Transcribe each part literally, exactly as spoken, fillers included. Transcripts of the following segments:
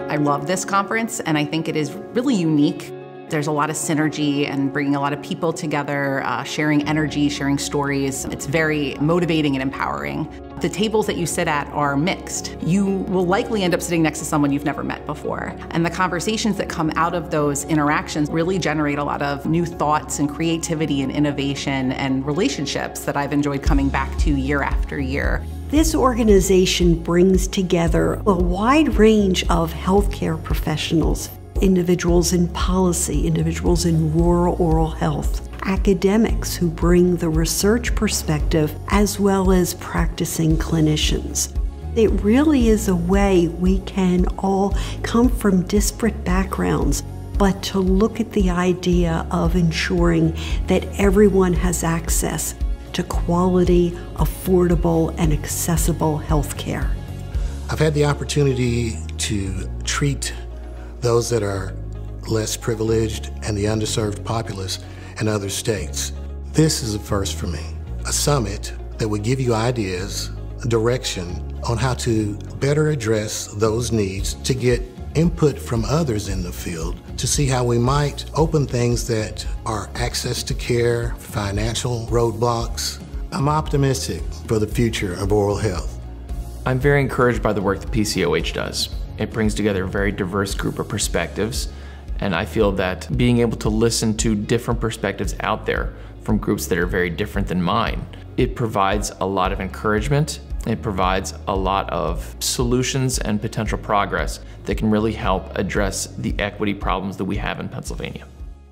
I love this conference, and I think it is really unique. There's a lot of synergy and bringing a lot of people together, uh, sharing energy, sharing stories. It's very motivating and empowering. The tables that you sit at are mixed. You will likely end up sitting next to someone you've never met before. And the conversations that come out of those interactions really generate a lot of new thoughts and creativity and innovation and relationships that I've enjoyed coming back to year after year. This organization brings together a wide range of healthcare professionals, individuals in policy, individuals in rural oral health, academics who bring the research perspective, as well as practicing clinicians. It really is a way we can all come from disparate backgrounds, but to look at the idea of ensuring that everyone has access to quality, affordable, and accessible health care. I've had the opportunity to treat those that are less privileged and the underserved populace in other states. This is a first for me, a summit that would give you ideas, direction on how to better address those needs, to get input from others in the field, to see how we might open things that are access to care, financial roadblocks. I'm optimistic for the future of oral health. I'm very encouraged by the work that P C O H does. It brings together a very diverse group of perspectives, and I feel that being able to listen to different perspectives out there from groups that are very different than mine, it provides a lot of encouragement. It provides a lot of solutions and potential progress that can really help address the equity problems that we have in Pennsylvania.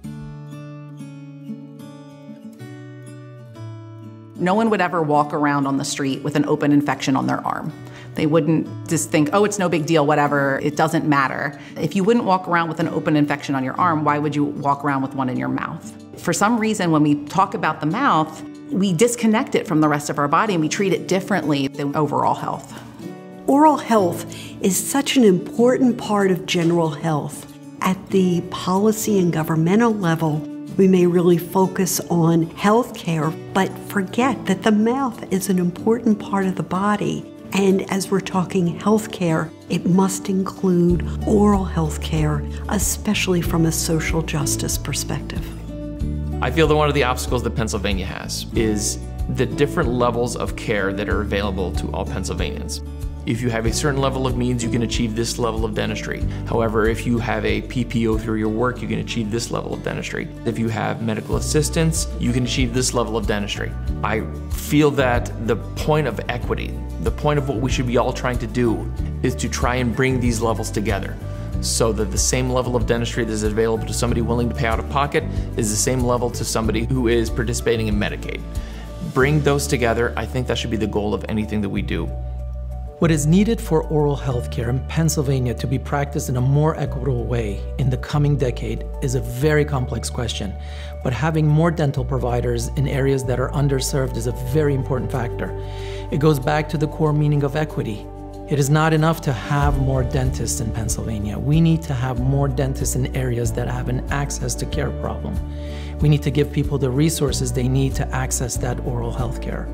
No one would ever walk around on the street with an open infection on their arm. They wouldn't just think, oh, it's no big deal, whatever, it doesn't matter. If you wouldn't walk around with an open infection on your arm, why would you walk around with one in your mouth? For some reason, when we talk about the mouth, we disconnect it from the rest of our body and we treat it differently than overall health. Oral health is such an important part of general health. At the policy and governmental level, we may really focus on health care, but forget that the mouth is an important part of the body. And as we're talking health care, it must include oral health care, especially from a social justice perspective. I feel that one of the obstacles that Pennsylvania has is the different levels of care that are available to all Pennsylvanians. If you have a certain level of means, you can achieve this level of dentistry. However, if you have a P P O through your work, you can achieve this level of dentistry. If you have medical assistance, you can achieve this level of dentistry. I feel that the point of equity, the point of what we should be all trying to do, is to try and bring these levels together so that the same level of dentistry that is available to somebody willing to pay out of pocket is the same level to somebody who is participating in Medicaid. Bring those together. I think that should be the goal of anything that we do. What is needed for oral health care in Pennsylvania to be practiced in a more equitable way in the coming decade is a very complex question, but having more dental providers in areas that are underserved is a very important factor. It goes back to the core meaning of equity. It is not enough to have more dentists in Pennsylvania. We need to have more dentists in areas that have an access to care problem. We need to give people the resources they need to access that oral health care.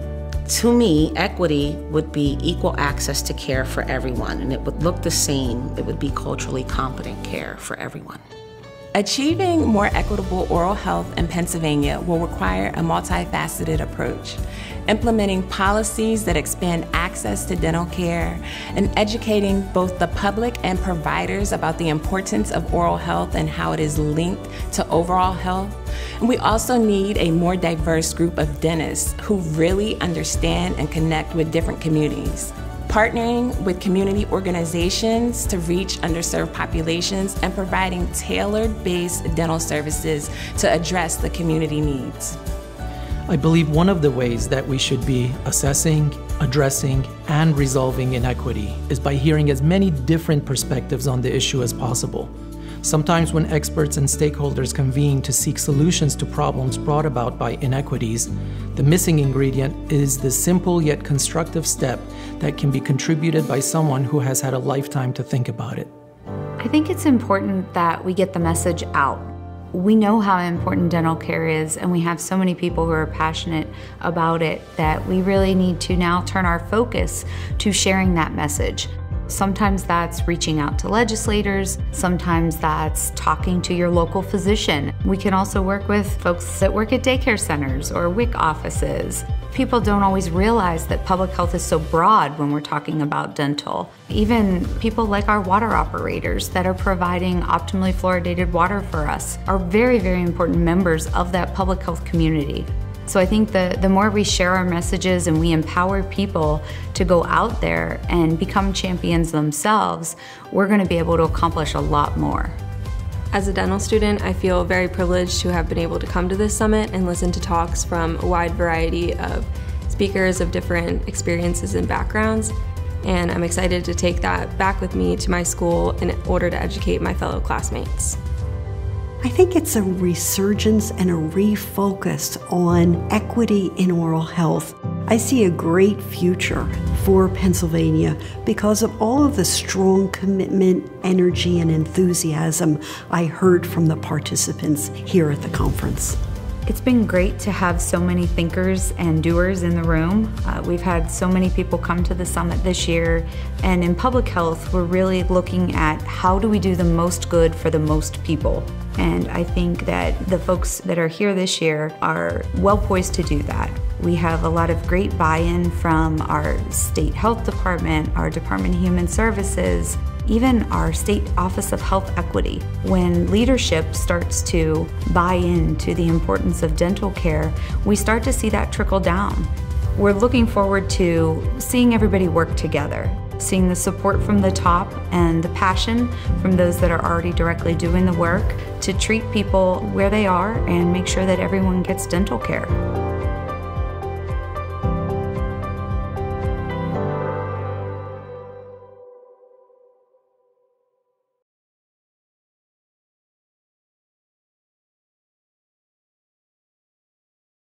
To me, equity would be equal access to care for everyone, and it would look the same. It would be culturally competent care for everyone. Achieving more equitable oral health in Pennsylvania will require a multifaceted approach. Implementing policies that expand access to dental care and educating both the public and providers about the importance of oral health and how it is linked to overall health. And we also need a more diverse group of dentists who really understand and connect with different communities. Partnering with community organizations to reach underserved populations and providing tailored-based dental services to address the community needs. I believe one of the ways that we should be assessing, addressing, and resolving inequity is by hearing as many different perspectives on the issue as possible. Sometimes when experts and stakeholders convene to seek solutions to problems brought about by inequities, the missing ingredient is the simple yet constructive step that can be contributed by someone who has had a lifetime to think about it. I think it's important that we get the message out. We know how important dental care is, and we have so many people who are passionate about it that we really need to now turn our focus to sharing that message. Sometimes that's reaching out to legislators, sometimes that's talking to your local physician. We can also work with folks that work at daycare centers or W I C offices. People don't always realize that public health is so broad when we're talking about dental. Even people like our water operators that are providing optimally fluoridated water for us are very, very important members of that public health community. So I think the, the more we share our messages and we empower people to go out there and become champions themselves, we're going to be able to accomplish a lot more. As a dental student, I feel very privileged to have been able to come to this summit and listen to talks from a wide variety of speakers of different experiences and backgrounds. And I'm excited to take that back with me to my school in order to educate my fellow classmates. I think it's a resurgence and a refocus on equity in oral health. I see a great future for Pennsylvania because of all of the strong commitment, energy, and enthusiasm I heard from the participants here at the conference. It's been great to have so many thinkers and doers in the room. Uh, we've had so many people come to the summit this year, and in public health, we're really looking at how do we do the most good for the most people. And I think that the folks that are here this year are well poised to do that. We have a lot of great buy-in from our state health department, our Department of Human Services, even our State Office of Health Equity. When leadership starts to buy into the importance of dental care, we start to see that trickle down. We're looking forward to seeing everybody work together, seeing the support from the top and the passion from those that are already directly doing the work to treat people where they are and make sure that everyone gets dental care.